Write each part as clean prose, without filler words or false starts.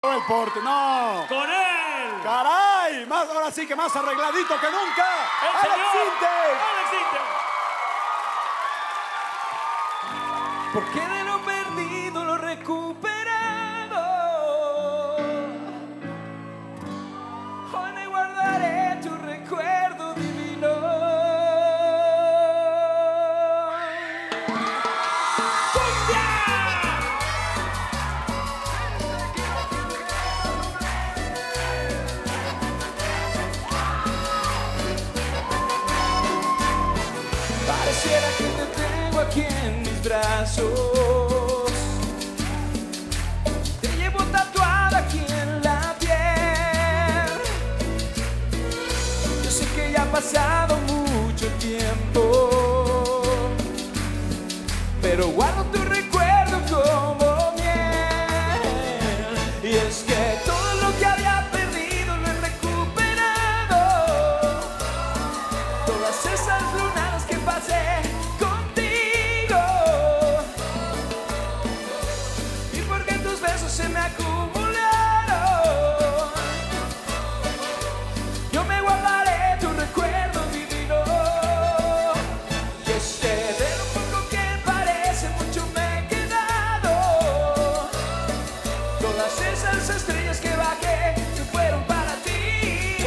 el porte, no. ¡Con él! ¡Caray! Más, ahora sí que más arregladito que nunca. ¡El ¡Alex señor Sintek! Alex Sintek! Porque de lo perdido lo recuperado, hoy me guardaré tu recuerdo divino. ¡Cumbia! Pareciera que te tengo aquí en mis brazos, te llevo tatuada aquí en la piel. Yo sé que ya ha pasado mucho tiempo, pero guardo tu recuerdo como miel. Y es que todo lo que había perdido lo he recuperado, todas esas lunas que pasé contigo, y porque tus besos se me acumularon, yo me guardaré tu recuerdo divino. Y es que de lo poco que parece mucho me he quedado, todas esas estrellas que bajé que fueron para ti,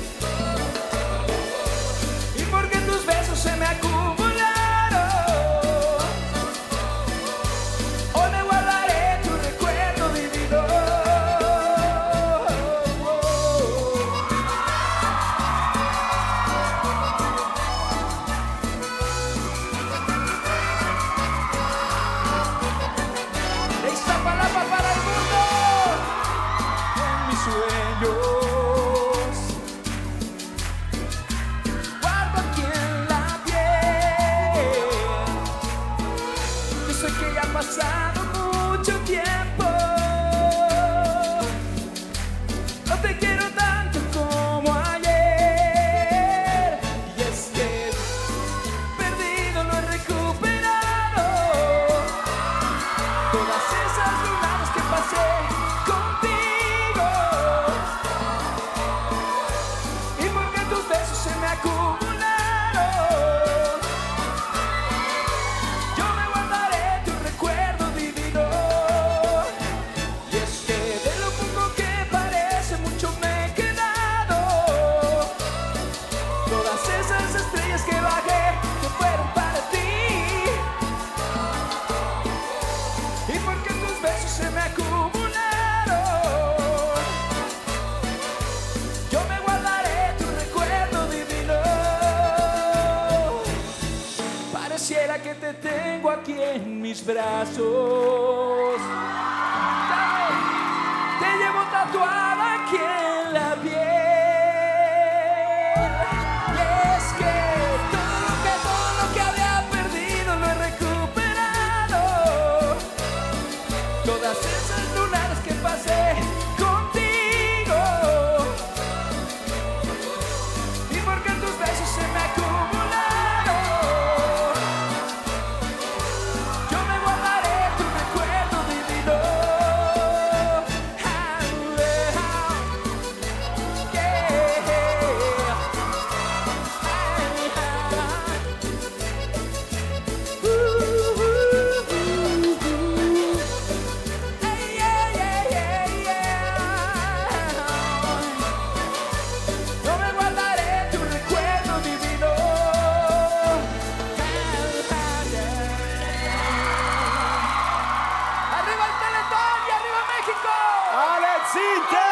y porque tus besos se me acumularon, hoy me guardaré tu recuerdo divino. De Iztapalapa para el mundo, en mis sueños guardo aquí en la piel. Yo sé que ya ha pasado mucho tiempo, no te quiero tanto como ayer. Y es que perdido lo he recuperado, todas esas lunas que pasé contigo, y porque tus besos se me acumularon, yo me guardaré tu recuerdo divino. Y es que de lo poco que parece mucho me he quedado, todas esas estrellas que bajé que fueron para ti, y porque tus besos se me acumularon, yo me guardaré tu recuerdo divino. Pareciera que te tengo aquí en mis brazos, te llevo tatuada aquí en la piel. Y es que todo lo que había perdido lo he recuperado, todas esas lunas que pasé contigo, y porque tus besos se me acumularon, yo me guardaré tu recuerdo divino. Yo me guardaré tu recuerdo divino. ¡Arriba el Teletón y arriba México! ¡Alex Sintek!